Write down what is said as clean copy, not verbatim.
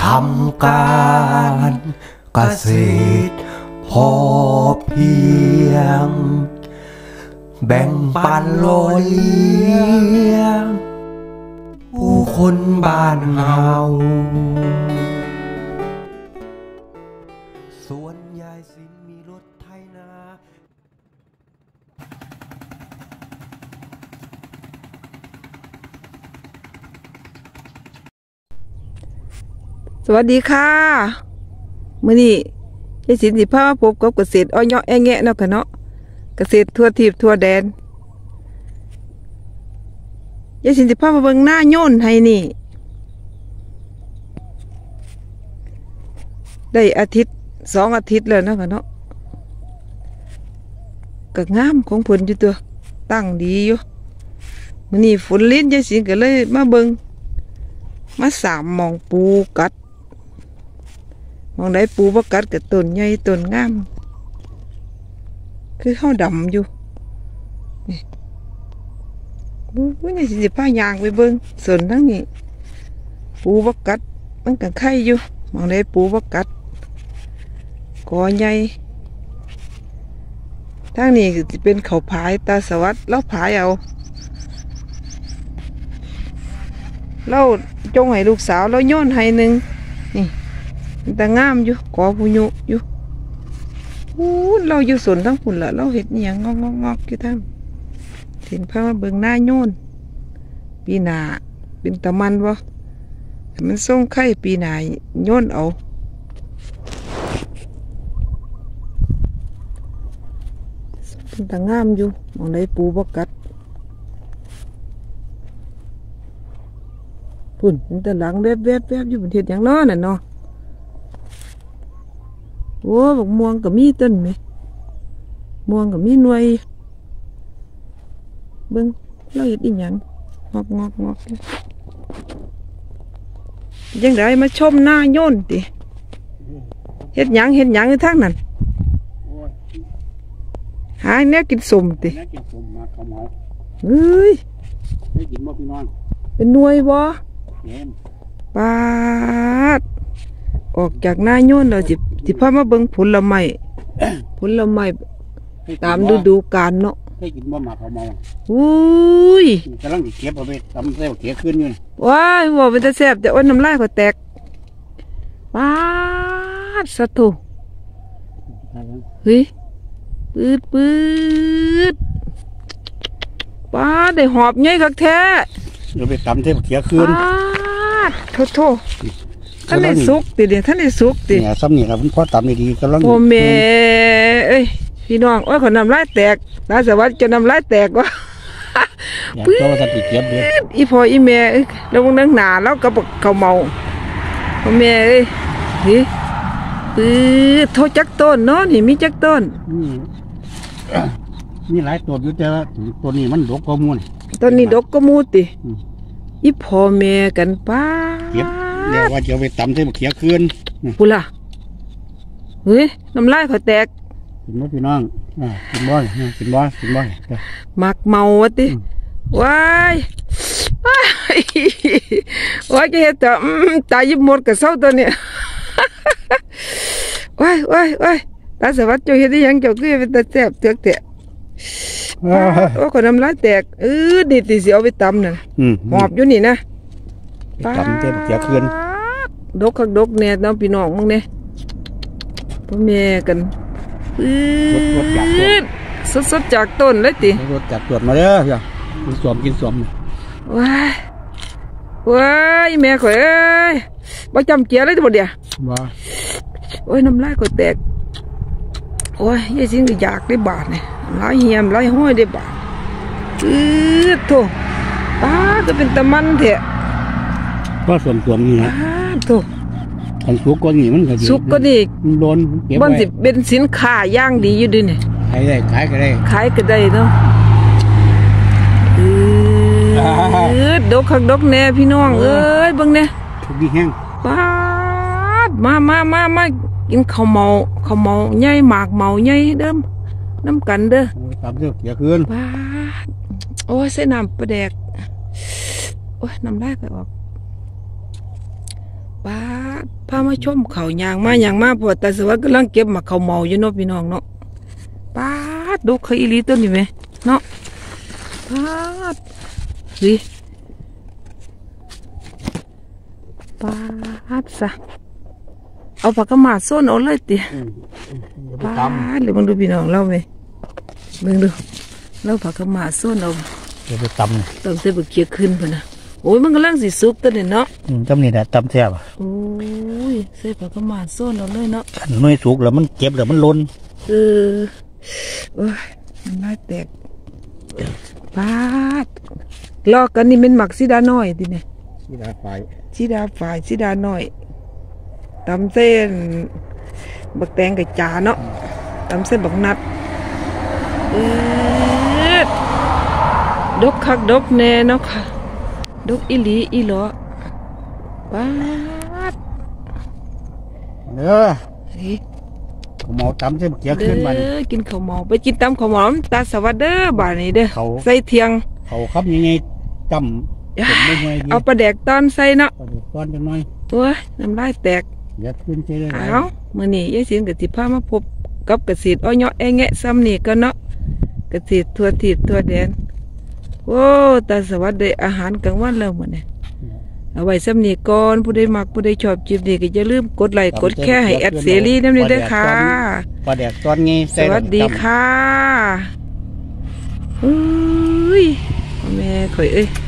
ำการเกษตรพอเพียงแบ่งปันโลเลี้ยงผู้คนบ้านเฮาสวนยายสินมีรถไถนาสวัสดีค่ะมื้อนี้ยายสินสิพามาพบกับเกษตรอ้อยเนาะแอะแงะเนาะค่ะเนาะเกษตรทั่วทิพย์ทั่วแดนยายสินสิพามาเบิ่งหน้าโยนให้นี่ได้อาทิตย์2 อาทิตย์แล้วเนาะค่ะเนาะก็งามของเพิ่นอยู่ตัวตั้งดีอยู่มื้อนี้ฝนลิ้นยายสินก็เลยมาเบิ่งมาสามหม่องปูกัดมองได้ปูบ่กัดกับต้นใหญ่ต้นงามคือเขาดำอยู่นี่นี่สิพายางไปเบิ่งส่วนทั้งนี้ปูบ่กัดมันก็ไข่อยู่มองได้ปูบ่กัดกอใหญ่ทางนี้สิเป็นเขาผายตาสวัสดิ์เราผายเอาเราจงให้ลูกสาวเราโยนให้หนึ่งนี่แต่งามอยู่กอผู้ยุอยู่เราอยู่สวนทั้งฝุ่นละเราเห็ดอย่างงอกอยู่ทั้งเห็นพามาเบิ่งหน้าโยนปีหนาเป็นตะมันบ่มันส่งไข่ปีหนาโยนเอาเป็นตะงามอยู่มองได้ปูบ่กัดฝุ่นมันแต่หลังแวบอยู่บนเทียนอย่างน้อน่ะเนาะโอ้บักม่วงกับมีต้นไหมม่วงกับมีหน่วยเบิ้งเราเห็ดอีหยังงอกยังไงมาชมหน้าโยนติเห็ดหยังอยู่ทางนั้นหาเนี้ยกินสมติเฮ้ยเป็นหน่วยบ่ปาดออกจากหน้าโยนเราจิพามาเบิ่งผลไม้ตามฤดูกาลเนาะให้กินบ่หมากเขาเมาอุ้ยกำลังเก็บเอาไปทำใส่เก็บขึ้นอยู่ว้ายบ่เป็นตาแซ่บแต่อ้นน้ำลายก็แตกปาดสะทุเฮ้ยปืดปาดได้หอบใหญ่คักแท้เดี๋ยวไปทำใส่เก็บขึ้นปาดโถท่านได้สุกติเดี๋ยวท่านได้สุกติเนี่ยซ้ำนี่ครับพ่อตำดีๆกำลังโอเมเอ้ยพี่น้องโอ้ยขนน้ำลายแตกตาสวัสดิ์จะน้ำลายแตกวะปื้ดอีพ่ออีแม่เอ้ยแล้วมึงนั่งหนาแล้วก็บอกเขาเมาโอเมเอ้ยนี่ปื้ดโทษจักต้นเนาะนี่มีจักต้นนี่หลายตัวอยู่แต่ตัวนี้มันดกกว่ามูนต้นนี้ดกก็มูติอีพ่อแม่กันป้าเก็บเดี๋ยวว่าจะไปตำใส่เก็บขึ้นปุล่ะเฮ้ยน้ำลายเขาแตกกินบ่พี่น้องกินบ่มักเมาวะติว้ายจะเห็นแต่ตายยิบหมดกับเศร้าตัวเนี่ยว้ายตาสวัสดิ์เจ้าเห็นได้ยังเจ้าคือเป็นตาแซ่บเถือกแตะโอ้คนน้ำลายแตกนี่ตีเสียวไปตำน่ะหอบอยู่นี่นะตำเต็มเสียคืนดกเนี่ยน้องพี่น้องมึงเนี่ยพ่อแม่กันสดจากต้นเลยติรถจากสวนมาเด้อจ้ะกินสวมว้ายแม่ข่อยเอ้ยบ่จำเจียเลยทั้งหมดเดียวโอ้ยน้ำลายข่อยแตกโอ้ยยายสิงก็อยากได้บาทเนี่ยหลายเหี่ยมหลายห้อยได้บาทโถป้าก็เป็นตะมันเถอะก็สวมนี่ฮะโถอันสุกก็นี่มันก็ดีสุกก็นี่โดนมันสิเป็นสินค้าย่างดีอยู่ดิเนี่ยขายก็ได้เนาะดกแน่พี่น้องเอ้ยเบิ่งแน่ทุกดีแห้งป้าดมากินข้าวเมาใหญ่หมากเมาใหญ่เดิมน้ำกันเด้อตามเด้ออย่าคืนป้าดโอ้ยใส่น้ำปลาแดกโอ้ยน้ำลายไปออกป้าดพามาชมเขายางมาพอแต่สวัสดิ์กำลังเก็บหมักเขาเมาอยู่เนาะพี่น้องเนาะป้าดดูเขาอีหลีต้นนี่ไหมเนาะป้าดดิป้าดซะเอาผักกระหมาดส้นเอาเลยติป้าดหรือมึงดูพี่น้องเล่าไหมมึงดูเล่าผักกระหมาดส้นเอาเดี๋ยวไปตำต้องใส่บะเกียขึ้นพะนะโอ้ยมันกำลังสิสุกตัวเนี่ยเนาะตำนี่แหละตำแซ่บโอ้ยใส่ผักกระหมาดส้นเอาเลยเนาะหน่วยสุกแล้วมันเก็บแล้วมันล้นเออโอ้ยมันน่าแตกปาดลอกกันนี่เป็นหมักสีดาน้อยทีเนี่ยที่ดาไฟสีดาฝ่ายสีดาน้อยตำเส้นบักแตงกับจาเนาะตำเส้นบักนัดดกคักดกแน่เนาะค่ะดกอีหลีอีหลอปาดเด้อเฮ้ยหมอตำใส่เกียขึ้นมันเด้อกินข้าวหมอไปกินตำข้าวหมอมตาสวัสดิ์เด้อบ่านี้เด้อเขาใส่เทียงเขาครับยังไงจำผมไม่ไงดีเอาปลาแดกตอนใส่เนาะก้อนจังน้อยโอ้ยน้ำลายแตกอย่าขึ้นใช่เลยเอามื้อนี้ยายสินกับสิพามาพบกับเกษตรอ้อยเนาะแอะแงะซ้ำนี่ก็เนาะเกษตรทั่วทิศทั่วแดนโอ้ตาสวัสดิ์ได้อาหารกลางวันแล้วมื้อนี้เอาไว้ซ้ำนี่ก่อนผู้ใดมักผู้ใดชอบคลิปนี้ก็อย่าลืมกดไลค์กดแชร์ให้แอดเสรีนำนี้เด้อค่ะปลาแดกตอนนี้สวัสดีค่ะอุ้ยพ่อแม่ข่อยเอ้ย